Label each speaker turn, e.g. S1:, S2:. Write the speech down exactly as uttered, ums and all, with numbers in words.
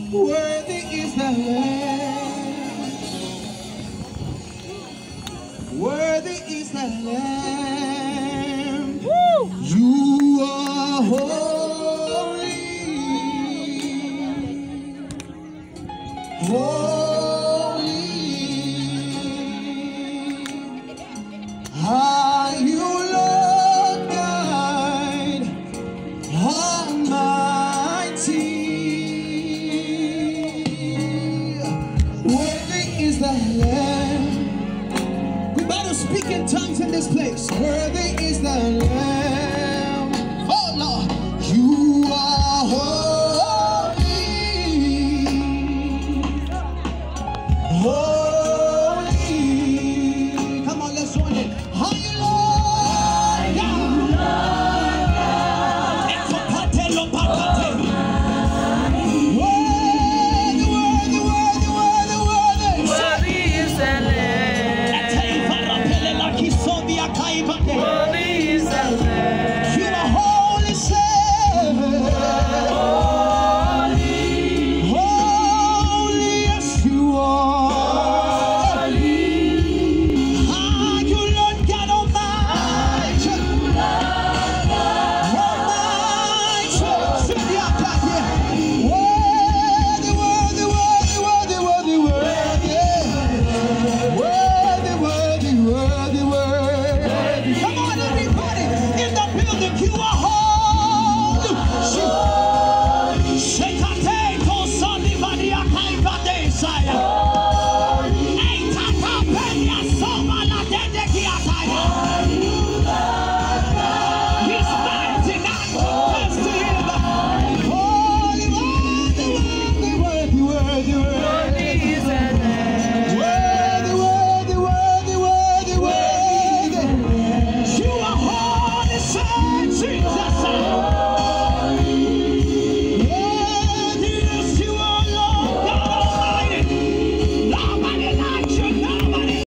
S1: Worthy is the Lamb. Worthy is the Lamb. Woo! You are holy. Holy. Are you Lord God Almighty? Worthy is the Lamb. We better speak in tongues in this place. Worthy is the Lamb.